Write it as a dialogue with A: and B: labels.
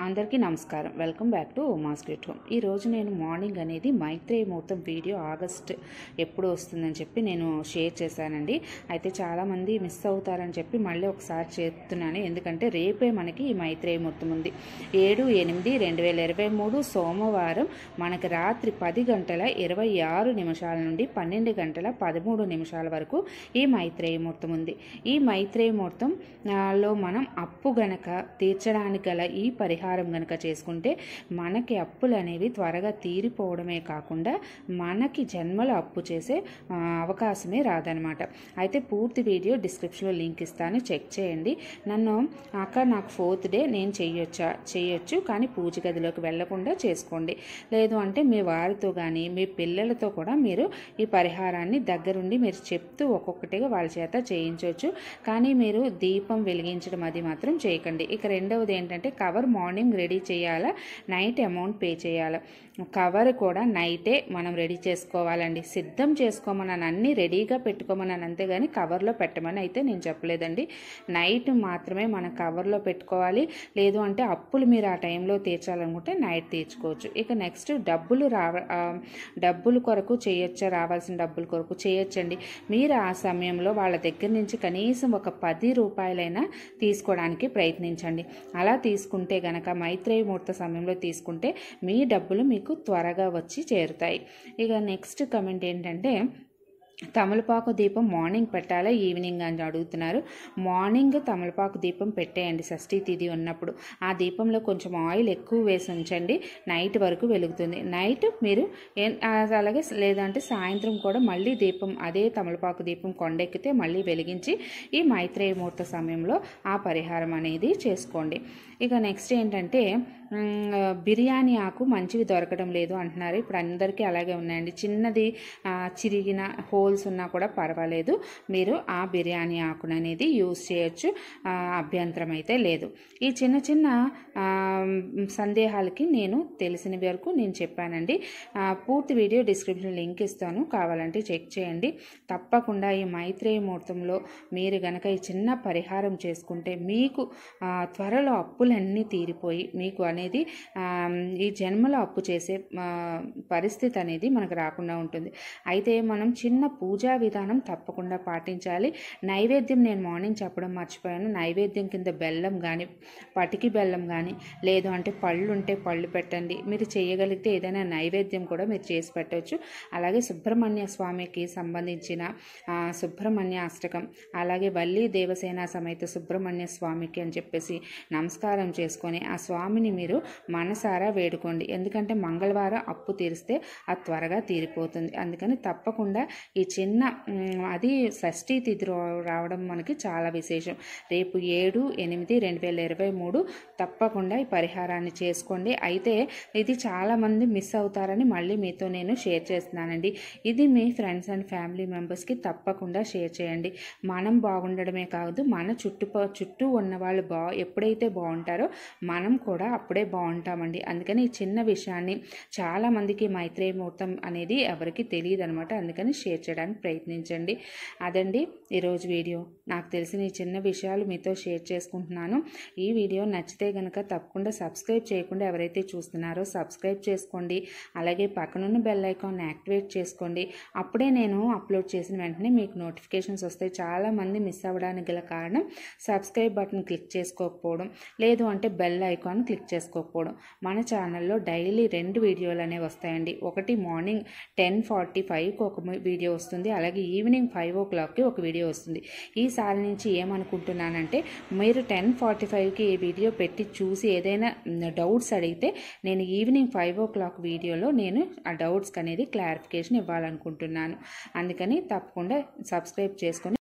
A: అందరికీ నమస్కారం. Welcome back to Uma's cute home. ఈరోజు నేను మార్నింగ్ అనేది మైత్రేయి ముహూర్తం వీడియో ఆగస్ట్ ఎప్పుడు వస్తుందని చెప్పి నేను షేర్ చేశానండి. అయితే చాలామంది మిస్ అవుతారని చెప్పి మళ్ళీ ఒకసారి చెప్తున్నాను. ఎందుకంటే రేపే మనకి ఈ మైత్రేయి ముహూర్తం ఉంది. 7/8/2023 సోమవారం మనకి రాత్రి 10:26 నుండి 12:13 వరకు ఈ మైత్రేయి ముహూర్తం ఉంది. ఈ మైత్రేయి ముహూర్తంలో మనం అప్పు గనక తీర్చడానికి గల ఈ పరిహారం గనక చేసుకుంటే మనకి అప్పులు అనేవి త్వరగా తీరిపోవడమే కాకుండా మనకి జన్మలో అప్పు చేసే అవకాశమే రాదనమాట. అయితే పూర్తి వీడియో డిస్క్రిప్షన్లో లింక్ ఇస్తాను, చెక్ చేయండి. నాకు 4th డే నేను చేయొచ్చు కానీ పూజ గదిలోకి వెళ్లకుండా చేసుకోండి. లేదు అంటే మీ వారితో కానీ మీ పిల్లలతో కూడా మీరు ఈ పరిహారాన్ని దగ్గరుండి మీరు చెప్తూ ఒక్కొక్కటిగా వాళ్ళ చేత చేయించవచ్చు. కానీ మీరు దీపం వెలిగించడం అది మాత్రం చేయకండి. ఇక రెండవది ఏంటంటే కవర్ మార్నింగ్ రెడీ చేయాలా, నైట్ అమౌంట్ పే చేయాలా. కవర్ కూడా నైటే మనం రెడీ చేసుకోవాలండి. సిద్ధం చేసుకోమని అన్నీ రెడీగా పెట్టుకోమని అంతేగాని కవర్లో పెట్టమని అయితే నేను చెప్పలేదండి. నైట్ మాత్రమే మనం కవర్లో పెట్టుకోవాలి. లేదు అంటే అప్పులు మీరు ఆ టైంలో తీర్చాలనుకుంటే నైట్ తీర్చుకోవచ్చు. ఇక నెక్స్ట్ డబ్బులు కొరకు చేయొచ్చా, రావాల్సిన డబ్బుల కొరకు చేయొచ్చండి. మీరు ఆ సమయంలో వాళ్ళ దగ్గర నుంచి కనీసం ఒక 10 రూపాయలైనా తీసుకోవడానికి ప్రయత్నించండి. అలా తీసుకుంటే గనక మైత్రేయి ముహూర్త సమయంలో తీసుకుంటే మీ డబ్బులు మీకు త్వరగా వచ్చి చేరుతాయి. ఇక నెక్స్ట్ కమెంట్ ఏంటంటే తమలపాకు దీపం మార్నింగ్ పెట్టాలా ఈవినింగ్ అని అడుగుతున్నారు. మార్నింగ్ తమలపాకు దీపం పెట్టేయండి షష్ఠీ తిథి ఉన్నప్పుడు. ఆ దీపంలో కొంచెం ఆయిల్ ఎక్కువ వేసి ఉంచండి, నైట్ వరకు వెలుగుతుంది. నైట్ మీరు అలాగే లేదంటే సాయంత్రం కూడా మళ్ళీ దీపం అదే తమలపాకు దీపం కొండెక్కితే మళ్ళీ వెలిగించి ఈ మైత్రేయి ముహూర్త సమయంలో ఆ పరిహారం అనేది చేసుకోండి. ఇక నెక్స్ట్ ఏంటంటే బిర్యానీ ఆకు మంచివి దొరకడం లేదు అంటున్నారు. ఇప్పుడు అందరికీ అలాగే ఉన్నాయండి. చిన్నది చిరిగిన హోల్స్ ఉన్నా కూడా పర్వాలేదు, మీరు ఆ బిర్యానీ ఆకును అనేది యూజ్ చేయొచ్చు, అభ్యంతరం అయితే లేదు. ఈ చిన్న చిన్న సందేహాలకి నేను తెలిసిన వరకు నేను చెప్పానండి. పూర్తి వీడియో డిస్క్రిప్షన్ లింక్ ఇస్తాను, కావాలంటే చెక్ చేయండి. తప్పకుండా ఈ మైత్రేయి ముహూర్తంలో మీరు గనక ఈ చిన్న పరిహారం చేసుకుంటే మీకు త్వరలో అప్పులన్నీ తీరిపోయి మీకు అనేది ఈ జన్మలో అప్పు చేసే పరిస్థితి అనేది మనకు రాకుండా ఉంటుంది. అయితే మనం చిన్న పూజా విధానం తప్పకుండా పాటించాలి. నైవేద్యం నేను మార్నింగ్ చెప్పడం మర్చిపోయాను. నైవేద్యం కింద బెల్లం కానీ పటికి బెల్లం కానీ లేదు అంటే పళ్ళు ఉంటే పళ్ళు పెట్టండి. మీరు చేయగలిగితే ఏదైనా నైవేద్యం కూడా మీరు చేసి పెట్టవచ్చు. అలాగే సుబ్రహ్మణ్య స్వామికి సంబంధించిన సుబ్రహ్మణ్య అష్టకం, అలాగే వల్లి దేవసేన సమేత సుబ్రహ్మణ్య స్వామికి అని చెప్పేసి నమస్కారం చేసుకొని ఆ స్వామిని మీరు మనసారా వేడుకోండి. ఎందుకంటే మంగళవారం అప్పు తీరిస్తే అది త్వరగా తీరిపోతుంది. అందుకని తప్పకుండా ఈ చిన్న అది షష్ఠీ తిథి రావడం మనకి చాలా విశేషం. రేపు 7/8/2023 తప్పకుండా ఈ పరిహారాన్ని చేసుకోండి. అయితే ఇది చాలామంది మిస్ అవుతారని మళ్ళీ మీతో నేను షేర్ చేస్తున్నానండి. ఇది మీ ఫ్రెండ్స్ అండ్ ఫ్యామిలీ మెంబర్స్కి తప్పకుండా షేర్ చేయండి. మనం బాగుండడమే కాదు, మన చుట్టూ ఉన్న వాళ్ళు ఎప్పుడైతే బాగుంటారో మనం కూడా అప్పుడే బాగుంటామండి. అందుకని ఈ చిన్న విషయాన్ని చాలామందికి మైత్రేయి ముహూర్తం అనేది ఎవరికి తెలియదు అనమాట. అందుకని షేర్ చేయడానికి ప్రయత్నించండి. అదండి ఈరోజు వీడియో. నాకు తెలిసిన ఈ చిన్న విషయాలు మీతో షేర్ చేసుకుంటున్నాను. ఈ వీడియో నచ్చితే కనుక తప్పకుండా సబ్స్క్రైబ్ చేయకుండా ఎవరైతే చూస్తున్నారో సబ్స్క్రైబ్ చేసుకోండి. అలాగే పక్కనున్న బెల్ ఐకాన్ యాక్టివేట్ చేసుకోండి. అప్పుడే నేను అప్లోడ్ చేసిన వెంటనే మీకు నోటిఫికేషన్స్ వస్తాయి. చాలామంది మిస్ అవ్వడానికి గల కారణం సబ్స్క్రైబ్ బటన్ క్లిక్ చేసుకోకపోవడం, లేదు అంటే బెల్ ఐకాన్ క్లిక్ చేసుకోకపోవడం. మన ఛానల్లో డైలీ 2 వీడియోలు అనేవి వస్తాయండి. ఒకటి మార్నింగ్ 10:45కి ఒక వీడియో వస్తుంది, అలాగే ఈవినింగ్ 5 o'clockకి ఒక వీడియో వస్తుంది. ఈసారి నుంచి ఏమనుకుంటున్నానంటే మీరు 10:45కి ఈ వీడియో పెట్టి చూసి ఏదైనా డౌట్స్ అడిగితే నేను ఈవినింగ్ 5 o'clock వీడియోలో నేను ఆ డౌట్స్కి అనేది క్లారిఫికేషన్ ఇవ్వాలనుకుంటున్నాను. అందుకని తప్పకుండా సబ్స్క్రైబ్ చేసుకొని